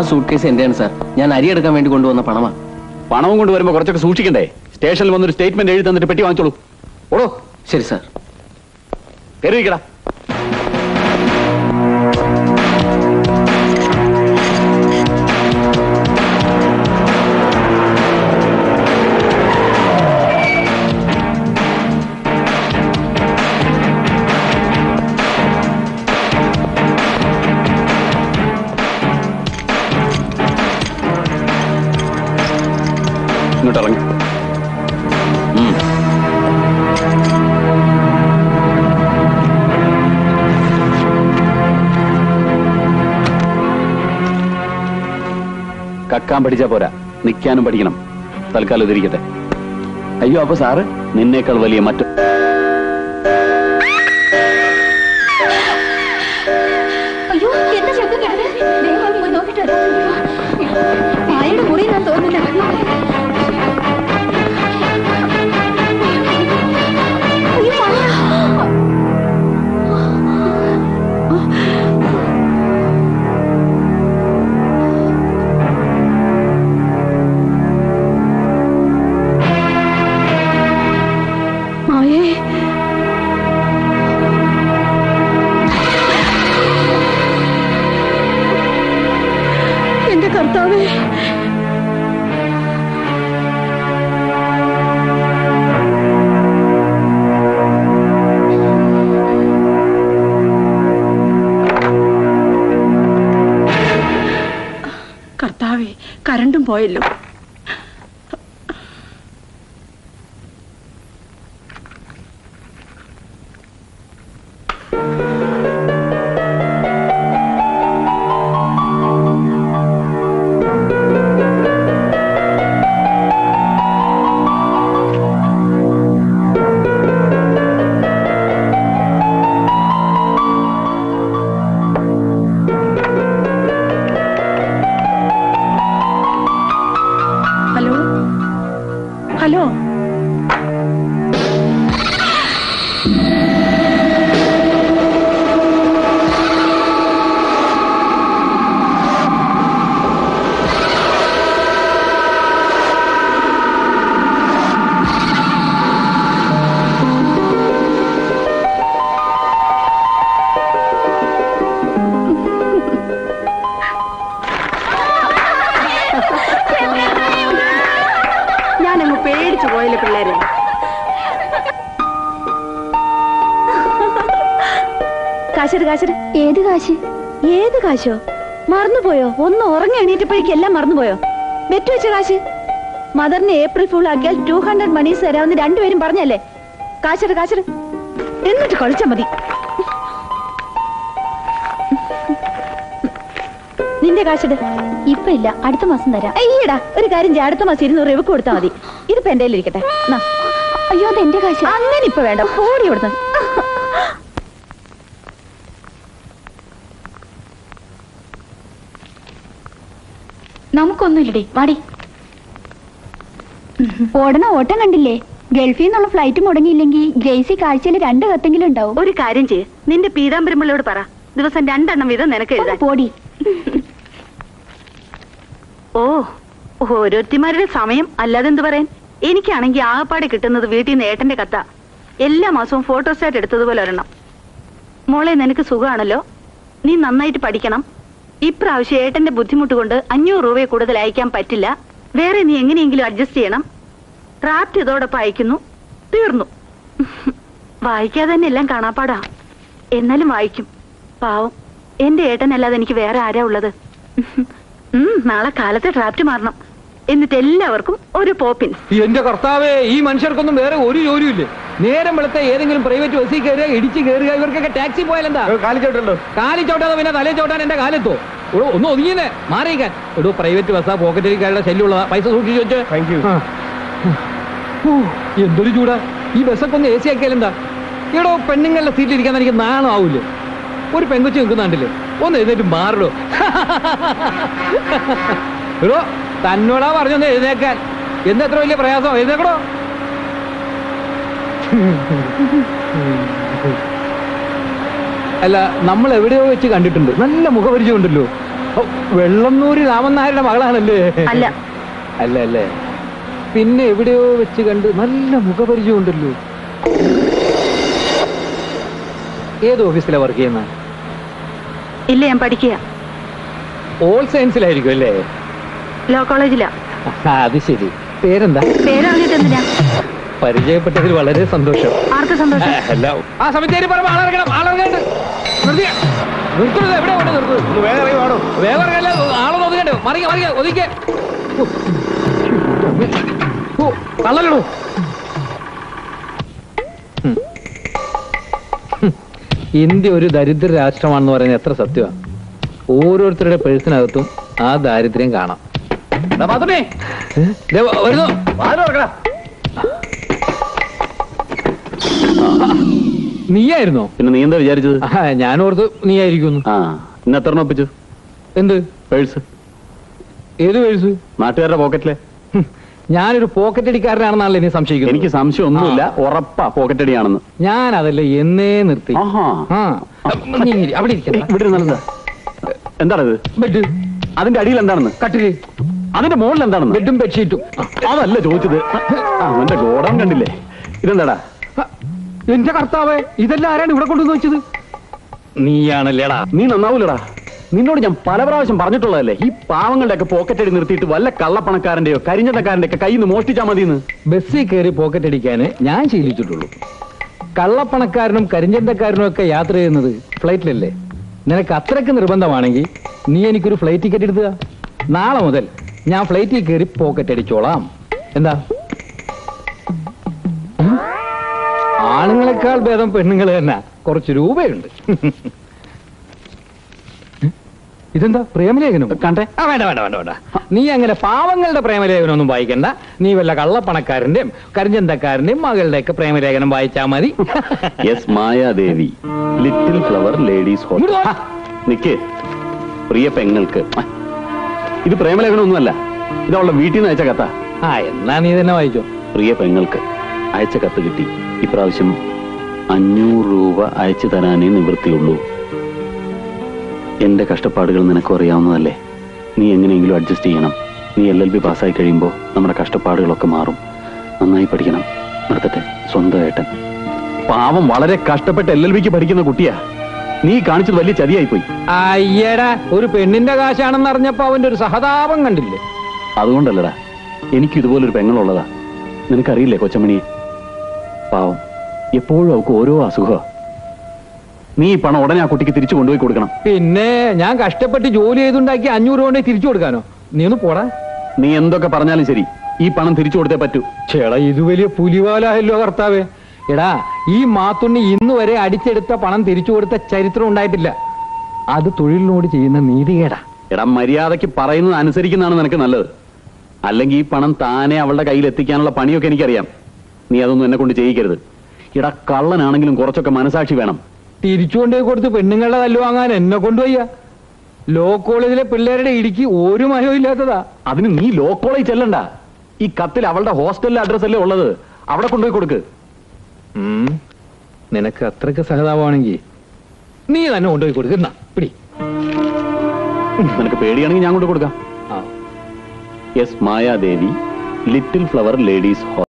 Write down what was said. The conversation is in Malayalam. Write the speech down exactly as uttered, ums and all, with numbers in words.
Suit case എന്റെയാണ് sir. ഞാൻ അരി എടുക്കാൻ വേണ്ടി കൊണ്ടുവന്ന പണമാണ്. പണവും കൊണ്ടുവരുമ്പോ കുറച്ചൊക്കെ സൂക്ഷിക്കണ്ടേ? സ്റ്റേഷനിൽ വന്നൊരു സ്റ്റേറ്റ്മെന്റ് എഴുതി തന്നിട്ട് പെട്ടി വാങ്ങിച്ചോളൂ. ഓടോ. ശരി സാർ. കയറിയിരിക്കടാ. ഇങ്ങോട്ടിറങ്ങി. കക്കാൻ പഠിച്ചാ പോരാ, നിൽക്കാനും പഠിക്കണം. തൽക്കാലം ഇതിരിക്കട്ടെ. അയ്യോ, അപ്പൊ സാറ് നിന്നേക്കാൾ വലിയ മറ്റു കരണ്ടും പോയല്ലോ. ഏത് കാശ്? ഏത് കാശോ? മറന്നുപോയോ? ഒന്ന് ഉറങ്ങി എണീറ്റപ്പോഴേക്കും എല്ലാം മറന്നുപോയോ? ബെറ്റ് വെച്ച കാശ്. മദറിന് ഏപ്രിൽ ഫുൾ ആക്കിയാൽ ടു ഹൺഡ്രഡ് മണീസ് തരാമെന്ന് രണ്ടുപേരും പറഞ്ഞല്ലേ? കാശെടു കാശെടു, എന്നിട്ട് കളിച്ചാ മതി. നിന്റെ കാശെടു. ഇപ്പൊ ഇല്ല, അടുത്ത മാസം തരാം. അയ്യടാ, ഒരു കാര്യം ചെയ്യാം, അടുത്ത മാസം ഇരുന്നൂറ് രൂപ കൊടുത്താൽ മതി. ഇതിപ്പോ എന്റെ ഇരിക്കട്ടെ. അയ്യോ, അത് എന്റെ കാശ്. അങ്ങനെ ഇപ്പൊ വേണ്ട, ഓടി കൊടുത്ത. നമുക്കൊന്നുമില്ലടി, വാടി. ഓടണ ഓട്ടം കണ്ടില്ലേ? ഗൾഫിൽ നിന്നുള്ള ഫ്ലൈറ്റ് മുടങ്ങിയില്ലെങ്കിൽ ഗ്രേസി കാഴ്ചയിൽ രണ്ട് കത്തെങ്കിലും ഉണ്ടാവും. ഒരു കാര്യം ചെയ്യ്, നിന്റെ പീതാംബരമുള്ളയോട് പറ, ദിവസം രണ്ടെണ്ണം വീതം നിനക്ക് എഴുതാൻ. പോടി. ഓ, ഓരോരുത്തിമാരുടെ സമയം, അല്ലാതെ എന്ത് പറയാൻ. എനിക്കാണെങ്കിൽ ആകപ്പാടെ കിട്ടുന്നത് വീട്ടിൽ നിന്ന് ഏട്ടന്റെ കത്ത. എല്ലാ മാസവും ഫോട്ടോസ്റ്റാറ്റ് എടുത്തതുപോലെ ഒരെണ്ണം. മോളെ, നിനക്ക് സുഖമാണല്ലോ, നീ നന്നായിട്ട് പഠിക്കണം. ഇപ്രാവശ്യം ഏട്ടന്റെ ബുദ്ധിമുട്ട് കൊണ്ട് അഞ്ഞൂറ് രൂപയെ കൂടുതൽ അയക്കാൻ പറ്റില്ല. വേറെ നീ എങ്ങനെയെങ്കിലും അഡ്ജസ്റ്റ് ചെയ്യണം. റാപ്റ്റ് ഇതോടൊപ്പം അയക്കുന്നു. തീർന്നു. വായിക്കാതെ തന്നെ എല്ലാം കാണാപ്പാടാ. എന്നാലും വായിക്കും. പാവം, എന്റെ ഏട്ടനല്ലാതെ എനിക്ക് വേറെ ആരാ ഉള്ളത്? നാളെ കാലത്തെ ഡ്രാഫ്റ്റ് മാറണം. എന്നിട്ട് എല്ലാവർക്കും ഒരു പോപ്പിൻസ്. എന്റെ കർത്താവേ, ഈ മനുഷ്യർക്കൊന്നും വേറെ ഒരു ജോലിയില്ലേ? നേരം വെളുത്ത ഏതെങ്കിലും പ്രൈവറ്റ് ബസ്സിൽ കയറുക, ഇടിച്ച് കയറുക. ഇവർക്കൊക്കെ ടാക്സി പോയാലെന്താ? കാലിച്ചോട്ടല്ലോ. കാലിച്ചോട്ടാതെ പിന്നെ തലേ ചോട്ടാൻ എന്റെ കാലെത്തോ? ഇവിടെ ഒന്ന് ഒതുങ്ങിയേ മാറിയിക്കാൻ. ഒരു പ്രൈവറ്റ് ബസ്സാ, പോക്കറ്റിൽ കയറുള്ള ശല്യമുള്ളതാ. പൈസ സൂക്ഷിച്ചു വെച്ച്. എന്തൊരു ചൂടാ! ഈ ബസ്സൊക്കെ ഒന്ന് എ സി ആക്കിയാലെന്താ? എടോ, പെണ്ണുങ്ങളുടെ സീറ്റിലിരിക്കാൻ എനിക്ക് നാണം ആവൂലേ? ഒരു പെങ്കൊച്ചു നിൽക്കുന്നുണ്ടല്ലേ, ഒന്ന് എഴുന്നേറ്റ് മാറിടോ. എടോ, തന്നോടാ പറഞ്ഞൊന്ന് എഴുന്നേക്കാൻ. എന്തെത്ര വലിയ പ്രയാസം, എഴുന്നേക്കടോ. അല്ല, നമ്മൾ എവിടെയോ വെച്ച് കണ്ടിട്ടുണ്ട്. നല്ല മുഖപരിചയം ഉണ്ടല്ലോ. വെള്ളന്നൂരി രാമനായരുടെ മകളാണല്ലേ? അല്ല. അല്ല അല്ലേ? പിന്നെ എവിടെയോ വെച്ച് കണ്ട് നല്ല മുഖപരിചയം ഉണ്ടല്ലോ. ഏത് ഓഫീസിലാ വർക്ക് ചെയ്യുന്ന? ഇല്ല, ഞാൻ പഠിക്കുക. ഓൾ സയൻസിലായിരിക്കും അല്ലേ? ലോ കോളേജിലാ. അത് ശരി. പേരെന്താ? പേരറിഞ്ഞിട്ട് എന്തിനാ? പരിചയപ്പെട്ടതിൽ വളരെ സന്തോഷം. ആർക്ക് സന്തോഷം? ആ സമയത്തേരി പറയുമ്പോ ആളിറങ്ങണം. ആളിറങ്ങണ്ട് നിർത്തുന്നത് എവിടെ കൊണ്ട് നിർത്തുന്നത്? വേഗം ഇറങ്ങല്ല. ആളൊന്ന് ഒതുക്കണ്ടേ? മറിയ മറിയ ഒതുക്കേ. കള്ളലോ. ഇന്ത്യ ഒരു ദരിദ്ര രാഷ്ട്രമാണെന്ന് പറയുന്നത് എത്ര സത്യമാണ്. ഓരോരുത്തരുടെ പേഴ്സിനകത്തും ആ ദാരിദ്ര്യം കാണാം. വരുന്നു. നീയായിരുന്നോ? പിന്നെ നീ എന്താ വിചാരിച്ചത്? ഞാനോർത്ത് നീയായിരിക്കുന്നു. ആ ഇന്ന് എത്ര ഒപ്പിച്ചു? എന്ത് പേഴ്സ്? ഏത് പേഴ്സ്? നാട്ടുകാരുടെ പോക്കറ്റിലെ. ഞാനൊരു പോക്കറ്റ് അടിക്കാരനാണെന്നാണല്ലോ നീ സംശയിക്കുന്നത്? എനിക്ക് സംശയം ഒന്നുമില്ല, ഉറപ്പാ പോക്കറ്റ് അടിയാണെന്ന്. ഞാൻ അതല്ലേ എന്നേ നിർത്തി. അവിടെ ഇവിടെ എന്താണത്? ബെഡ്. അതിന്റെ അടിയിൽ എന്താണെന്ന്? കട്ടില്. അതിന്റെ മുകളിൽ എന്താണെന്ന്? ബെഡും ബെഡ്ഷീറ്റും. അതല്ല ചോദിച്ചത്. അവന്റെ ഗോഡം കണ്ടില്ലേ? ഇതെന്താടാ? എന്റെ കർത്താവേ, ഇതെല്ലാം ആരാണ് ഇവിടെ കൊണ്ടുവന്ന് വെച്ചത്? നീയാണല്ലേടാ? നീ നന്നാവൂലടാ. നിന്നോട് ഞാൻ പല പ്രാവശ്യം പറഞ്ഞിട്ടുള്ളതല്ലേ, ഈ പാവങ്ങളുടെ ഒക്കെ പോക്കറ്റ് അടി നിർത്തിയിട്ട് വല്ല കള്ളപ്പണക്കാരന്റെയോ കരിഞ്ചന്തക്കാരന്റെ ഒക്കെ കയ്യിൽ നിന്ന് മോഷ്ടിച്ചാ മതിന്ന്. ബസ്സിൽ കയറി പോക്കറ്റ് അടിക്കാന് ഞാൻ ശീലിച്ചിട്ടുള്ളൂ. കള്ളപ്പണക്കാരനും കരിഞ്ചന്തക്കാരനും ഒക്കെ യാത്ര ചെയ്യുന്നത് ഫ്ലൈറ്റിലല്ലേ? നിനക്ക് അത്രയ്ക്ക് നിർബന്ധമാണെങ്കിൽ നീ എനിക്കൊരു ഫ്ലൈറ്റ് ടിക്കറ്റ് എടുത്തുക. നാളെ മുതൽ ഞാൻ ഫ്ലൈറ്റിൽ കയറി പോക്കറ്റ് അടിച്ചോളാം. എന്താ? ആണുങ്ങളെക്കാൾ ഭേദം പെണ്ണുങ്ങൾ തന്നെ. കുറച്ച് രൂപയുണ്ട്. ഇതെന്താ പ്രേമലേഖനം? കണ്ടേ? ആ വേണ്ട വേണ്ട വേണ്ട വേണ്ട. നീ അങ്ങനെ പാവങ്ങളുടെ പ്രേമലേഖനം ഒന്നും വായിക്കണ്ട. നീ വല്ല കള്ളപ്പണക്കാരന്റെയും കരിഞ്ചന്തക്കാരന്റെയും മകളുടെ ഒക്കെ പ്രേമലേഖനം വായിച്ചാ മതി. Yes, Mayadevi, little flower ladies hostel. നിക്ക്, പ്രിയ പെങ്ങൾക്ക്. ഇത് പ്രേമലേഖനം ഒന്നുമല്ല, ഇത് അവളുടെ വീട്ടിൽ നിന്ന് അയച്ച കത്താ. ആ എന്നാ നീ തന്നെ വായിച്ചോ. പ്രിയ പെങ്ങൾക്ക് അയച്ച കത്ത് കിട്ടി. ഇപ്രാവശ്യം അഞ്ഞൂറ് രൂപ അയച്ചു തരാനേ നിവൃത്തിയുള്ളൂ. എന്റെ കഷ്ടപ്പാടുകൾ നിനക്കും അറിയാവുന്നതല്ലേ. നീ എങ്ങനെയെങ്കിലും അഡ്ജസ്റ്റ് ചെയ്യണം. നീ എൽ എൽ ബി പാസ്സായി കഴിയുമ്പോൾ നമ്മുടെ കഷ്ടപ്പാടുകളൊക്കെ മാറും. നന്നായി പഠിക്കണം. നിർത്തട്ടെ, സ്വന്തം ഏട്ടൻ. പാവം വളരെ കഷ്ടപ്പെട്ട് എൽ എൽ ബിക്ക് പഠിക്കുന്ന കുട്ടിയാ. നീ കാണിച്ചത് വലിയ ചതിയായിപ്പോയി. അയ്യടാ, ഒരു പെണ്ണിന്റെ കാശാണെന്ന് അറിഞ്ഞപ്പോ അവന്റെ ഒരു സഹതാപം കണ്ടില്ലേ? അതുകൊണ്ടല്ലടാ, എനിക്ക് ഇതുപോലൊരു പെങ്ങളുള്ളതാ. നിനക്കറിയില്ലേ കൊച്ചമണിയെ? പാവം, എപ്പോഴും അവൾക്ക് ഓരോ അസുഖ. നീ ഈ പണം ഉടനെ ആ കുട്ടിക്ക് തിരിച്ചു കൊണ്ടുപോയി കൊടുക്കണം. പിന്നെ ഞാൻ കഷ്ടപ്പെട്ട് ജോലി ചെയ്തുണ്ടാക്കി അഞ്ഞൂറ് കൊണ്ട് തിരിച്ചു കൊടുക്കാനോ? നീ ഒന്ന് പോടാ. നീ എന്തൊക്കെ പറഞ്ഞാലും ശരി, ഈ പണം തിരിച്ചു കൊടുത്തേ പറ്റൂ. ചേടാ, ഇത് വലിയ പുലിവാലായല്ലോ കർത്താവേ. എടാ, ഈ മാത്തുണ്ണി ഇന്ന് വരെ അടിച്ചെടുത്ത പണം തിരിച്ചു കൊടുത്ത ചരിത്രം ഉണ്ടായിട്ടില്ല. അത് തൊഴിലിനോട് ചെയ്യുന്ന നീതികേടാ. എടാ, മര്യാദയ്ക്ക് പറയുന്നത് അനുസരിക്കുന്നതാണ് നിനക്ക് നല്ലത്. അല്ലെങ്കിൽ ഈ പണം താനെ അവളുടെ കയ്യിൽ എത്തിക്കാനുള്ള പണിയൊക്കെ എനിക്കറിയാം. നീ അതൊന്നും എന്നെ കൊണ്ട് ചെയ്യിക്കരുത്. എടാ, കള്ളനാണെങ്കിലും കുറച്ചൊക്കെ മനസാക്ഷി വേണം. തിരിച്ചു കൊണ്ടുപോയി കൊടുത്ത് പെണ്ണുങ്ങളുടെ തല്ലു വാങ്ങാൻ എന്നെ കൊണ്ടുപോയ്യ. ലോ കോളേജിലെ പിള്ളേരുടെ ഇടിക്ക് ഒരു മയവും ഇല്ലാത്തതാ. അതിന് നീ ലോ കോളേജ് ചെല്ലണ്ട. ഈ കത്തിൽ അവളുടെ ഹോസ്റ്റലിലെ അഡ്രസ് അല്ലേ ഉള്ളത്, അവിടെ കൊണ്ടുപോയി കൊടുക്ക്. നിനക്ക് അത്രയ്ക്ക് സഹതാപമാണെങ്കിൽ നീ തന്നെ കൊണ്ടുപോയി കൊടുക്കുന്ന പിടി. നിനക്ക് പേടിയാണെങ്കിൽ ഞാൻ കൊണ്ട് കൊടുക്കാം. Yes, Mayadevi, little flower ladies hostel.